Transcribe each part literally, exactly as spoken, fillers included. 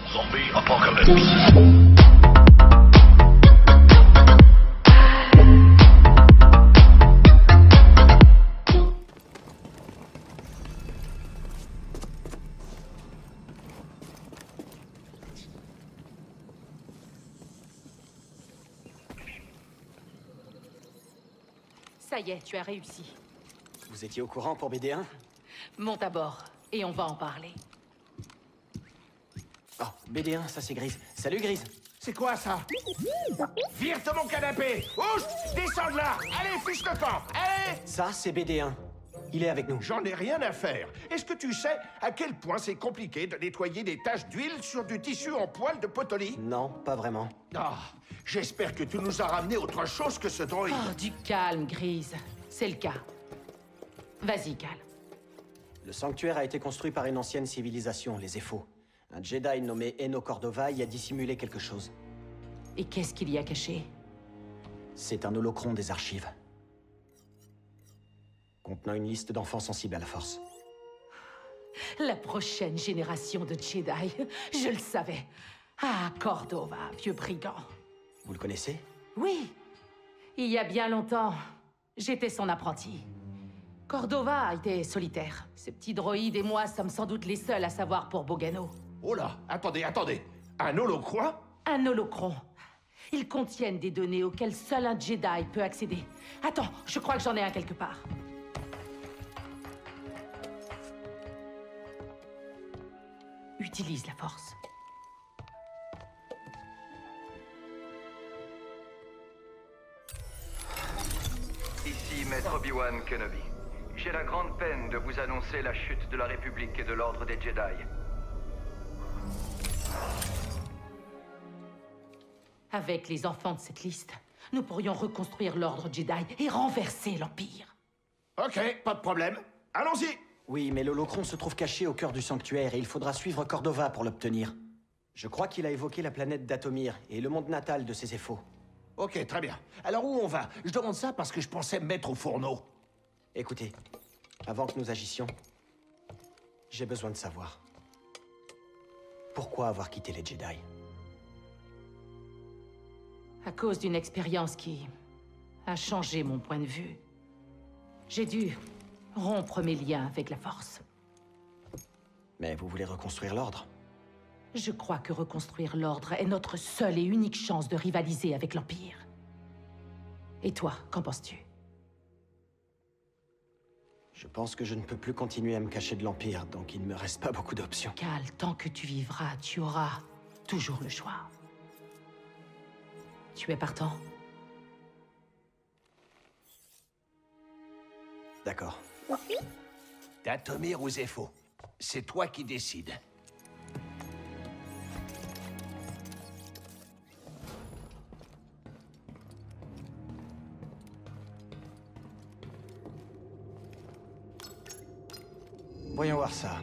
Zombie Apocalypse. Ça y est, tu as réussi. Vous étiez au courant pour B D un? Monte à bord, et on va en parler. Oh, B D un, ça c'est Grise. Salut Grise. C'est quoi ça? Vire de mon canapé! Ouch! Descends de là! Allez, fiche le camp! Allez! Ça, c'est B D un. Il est avec nous. J'en ai rien à faire. Est-ce que tu sais à quel point c'est compliqué de nettoyer des taches d'huile sur du tissu en poil de potolie? Non, pas vraiment. Ah, j'espère que tu nous as ramené autre chose que ce droïde. Oh, du calme, Grise. C'est le cas. Vas-y, Cal. Le sanctuaire a été construit par une ancienne civilisation, les Ephos. Un Jedi nommé Eno Cordova y a dissimulé quelque chose. Et qu'est-ce qu'il y a caché? C'est un holocron des archives. Contenant une liste d'enfants sensibles à la force. La prochaine génération de Jedi. Je le savais. Ah, Cordova, vieux brigand. Vous le connaissez? Oui. Il y a bien longtemps, j'étais son apprenti. Cordova était solitaire. Ces petits droïdes et moi sommes sans doute les seuls à savoir pour Bogano. Oh là, attendez, attendez. Un holocron? Un holocron. Ils contiennent des données auxquelles seul un Jedi peut accéder. Attends, je crois que j'en ai un quelque part. Utilise la force. Ici Maître Obi-Wan Kenobi. J'ai la grande peine de vous annoncer la chute de la République et de l'Ordre des Jedi. Avec les enfants de cette liste, nous pourrions reconstruire l'Ordre Jedi et renverser l'Empire. Ok, pas de problème. Allons-y! Oui, mais l'holocron se trouve caché au cœur du sanctuaire et il faudra suivre Cordova pour l'obtenir. Je crois qu'il a évoqué la planète d'Atomir et le monde natal de ses Ephos. Ok, très bien. Alors où on va? Je demande ça parce que je pensais me mettre au fourneau. Écoutez, avant que nous agissions, j'ai besoin de savoir. Pourquoi avoir quitté les Jedi? À cause d'une expérience qui a changé mon point de vue. J'ai dû rompre mes liens avec la Force. Mais vous voulez reconstruire l'ordre? Je crois que reconstruire l'ordre est notre seule et unique chance de rivaliser avec l'Empire. Et toi, qu'en penses-tu? Je pense que je ne peux plus continuer à me cacher de l'Empire, donc il ne me reste pas beaucoup d'options. Cal, tant que tu vivras, tu auras toujours le choix. Tu es partant? D'accord. D'Atomir ou Zepho, c'est toi qui décides. Voyons voir ça.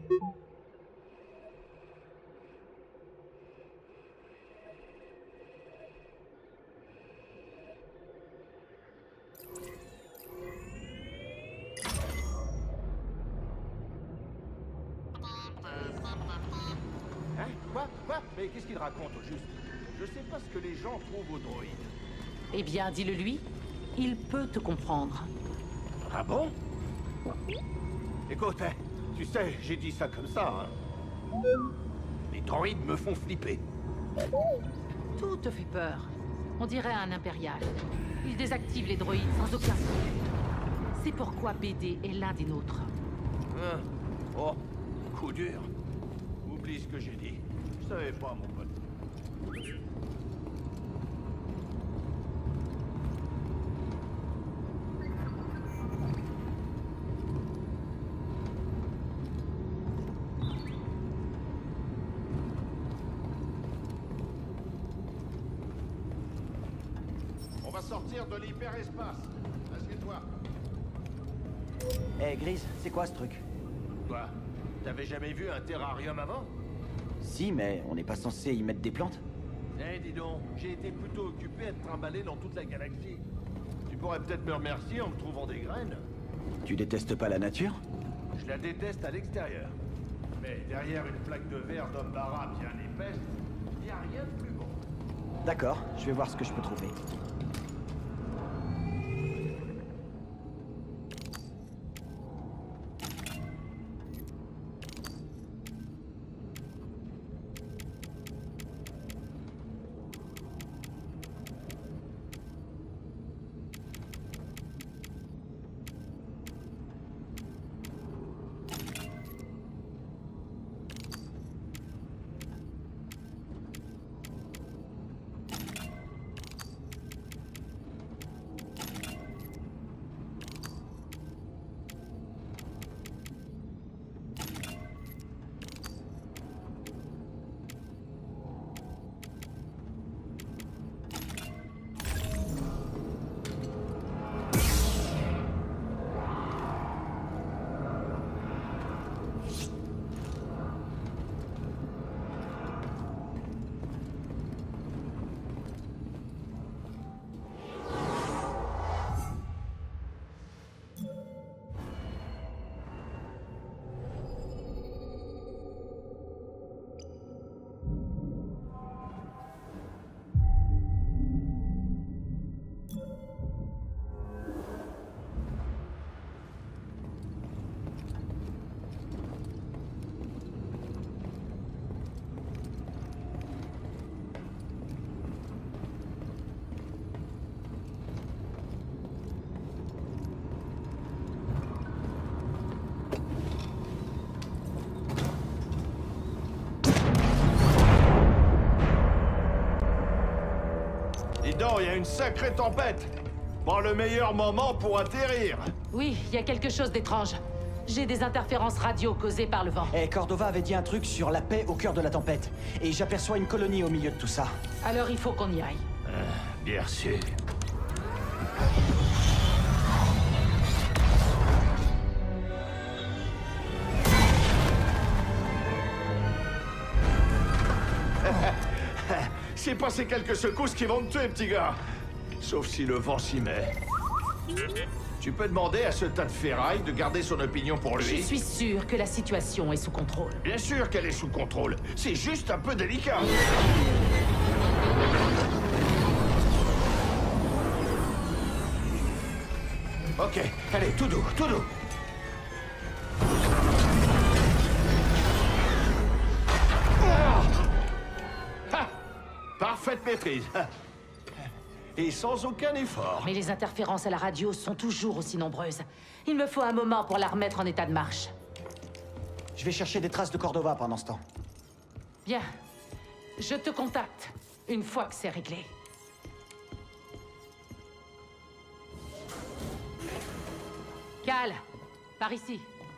Hein? Quoi? Quoi? Mais qu'est-ce qu'il raconte au juste? Je sais pas ce que les gens trouvent aux droïdes. Eh bien, dis-le lui. Il peut te comprendre. Ah bon? Écoute, hein, tu sais, j'ai dit ça comme ça, hein. Les droïdes me font flipper. Tout te fait peur. On dirait un impérial. Il désactive les droïdes sans aucun scrupule. C'est pourquoi B D est l'un des nôtres. Hein? Oh, coup dur. Oublie ce que j'ai dit. Je savais pas, mon pote. On va sortir de l'hyperespace. Assieds-toi. Eh, Grise, c'est quoi ce truc? Quoi? T'avais jamais vu un terrarium avant? Si, mais on n'est pas censé y mettre des plantes? Eh, dis donc, j'ai été plutôt occupé à te trimballer dans toute la galaxie. Tu pourrais peut-être me remercier en me trouvant des graines. Tu détestes pas la nature? Je la déteste à l'extérieur. Mais derrière une plaque de verre d'Ombara bien épaisse, il n'y a rien de plus bon. D'accord, je vais voir ce que je peux trouver. Dis donc, il y a une sacrée tempête. Pas le meilleur moment pour atterrir. Oui, il y a quelque chose d'étrange. J'ai des interférences radio causées par le vent. Eh, Cordova avait dit un truc sur la paix au cœur de la tempête. Et j'aperçois une colonie au milieu de tout ça. Alors il faut qu'on y aille. Euh, bien sûr. C'est pas ces quelques secousses qui vont te tuer, petit gars. Sauf si le vent s'y met. Tu peux demander à ce tas de ferraille de garder son opinion pour lui. Je suis sûre que la situation est sous contrôle. Bien sûr qu'elle est sous contrôle. C'est juste un peu délicat. Ok, allez, tout doux, tout doux. Ah, parfaite maîtrise. Et sans aucun effort. Mais les interférences à la radio sont toujours aussi nombreuses. Il me faut un moment pour la remettre en état de marche. Je vais chercher des traces de Cordova pendant ce temps. Bien. Je te contacte une fois que c'est réglé. Cal, par ici.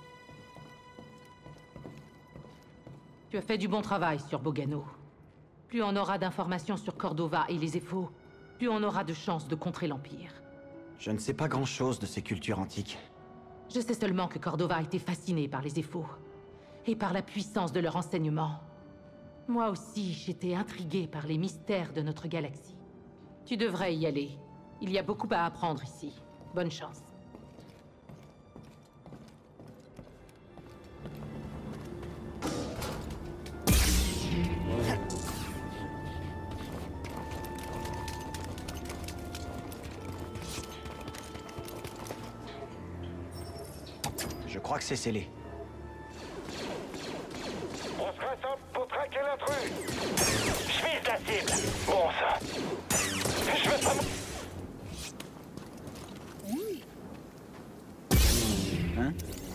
Tu as fait du bon travail sur Bogano. Plus on aura d'informations sur Cordova et les Ephos, plus on aura de chances de contrer l'Empire. Je ne sais pas grand-chose de ces cultures antiques. Je sais seulement que Cordova a été fasciné par les Ephos et par la puissance de leur enseignement. Moi aussi, j'étais intriguée par les mystères de notre galaxie. Tu devrais y aller. Il y a beaucoup à apprendre ici. Bonne chance. Je crois que c'est scellé. On se rassemble pour traquer l'intrus. Je vise la cible. Bon, ça. Je veux pas... Hein?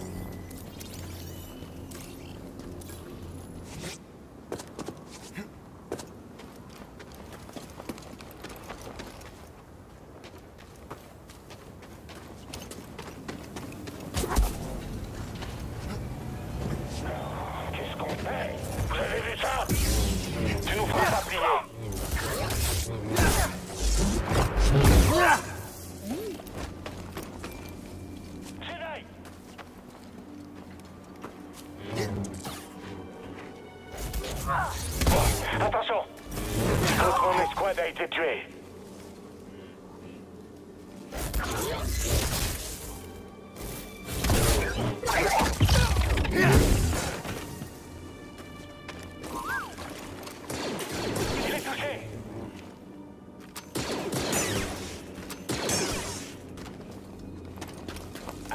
Qu'est-ce qu'on fait? Vous avez vu ça? Tu nous feras pas plier. Jedi! Attention! Notre mon escouade a été tué.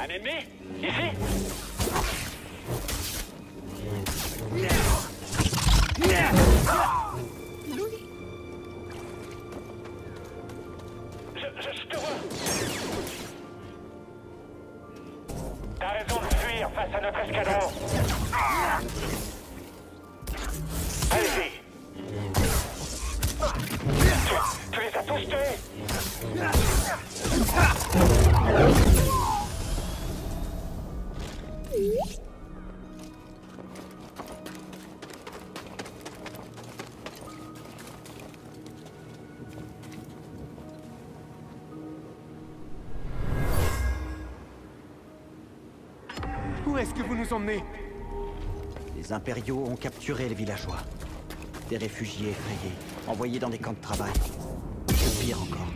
Un ennemi? Ici? Je, je, je te vois. T'as raison de fuir face à notre escadron. Allez-y. Tu, tu les as tous tués? Où est-ce que vous nous emmenez? Les impériaux ont capturé les villageois. Des réfugiés effrayés, envoyés dans des camps de travail. Le pire encore.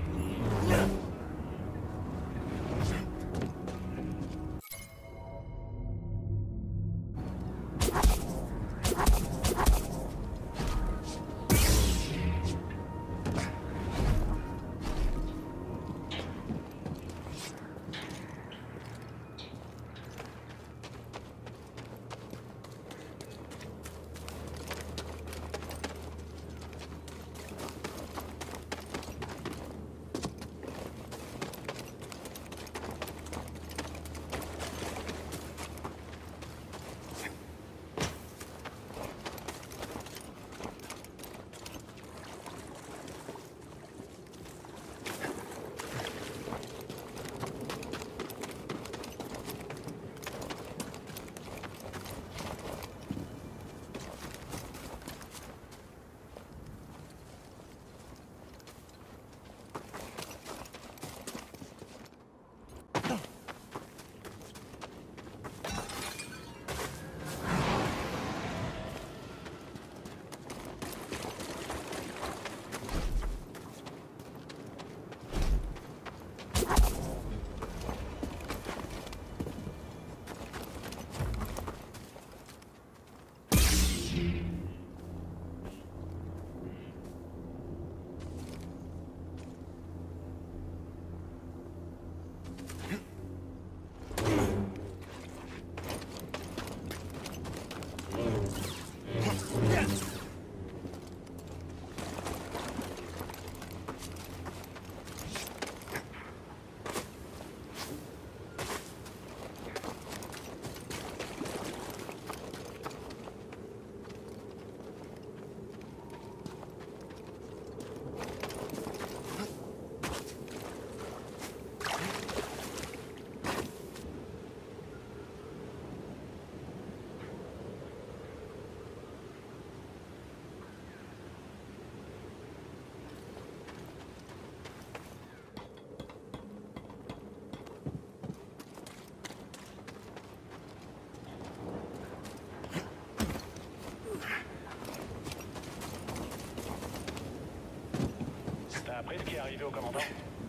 T'as appris ce qui est arrivé au commandant?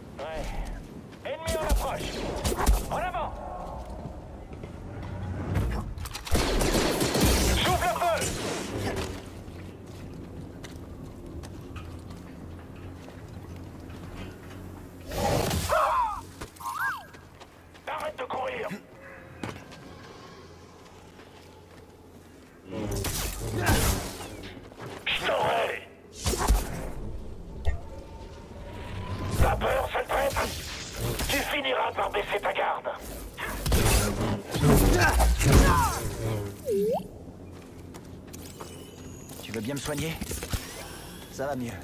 Ouais. Ennemi en approche! En avant! J'ouvre le feu! Arrête de courir! Je t'aurai! T'as peur, sale traître? Tu finiras par baisser ta garde. Tu veux bien me soigner? Ça va mieux.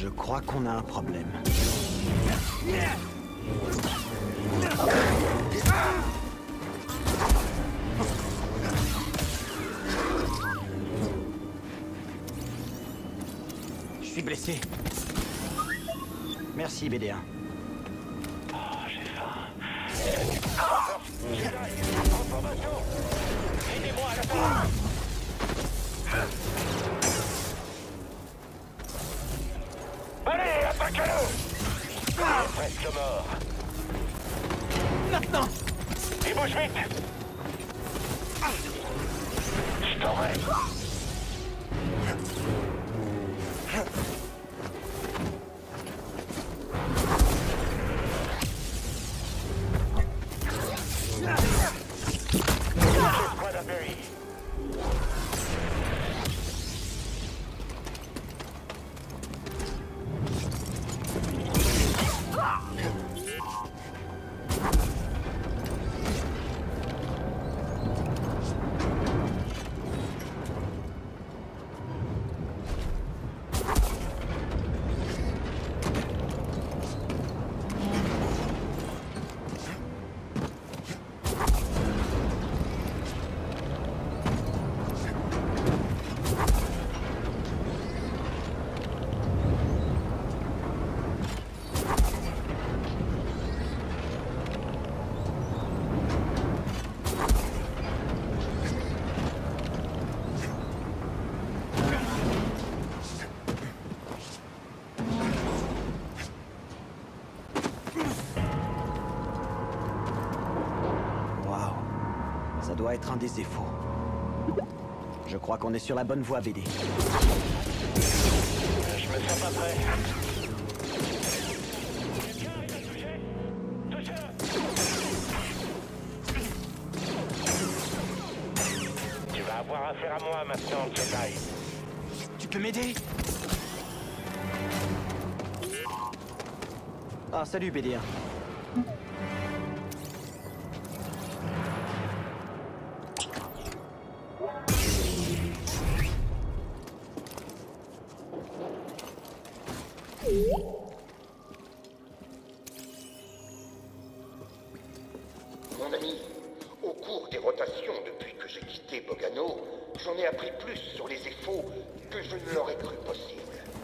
Je crois qu'on a un problème. Je suis blessé. Merci, B D un. Oh, j'ai faim. Transformation. Aidez-moi à la fin. Allez, attaquez-le. Il est presque mort. Maintenant! Il bouge vite. Je t'aurai. L'escouade a péri. Ça doit être un des effets. Je crois qu'on est sur la bonne voie, B D. Je me sens pas prêt. Tu vas avoir affaire à moi maintenant, Jedi. Tu peux m'aider? Ah, salut, B D un. Mon ami, au cours des rotations depuis que j'ai quitté Bogano, j'en ai appris plus sur les effets que je ne l'aurais cru possible.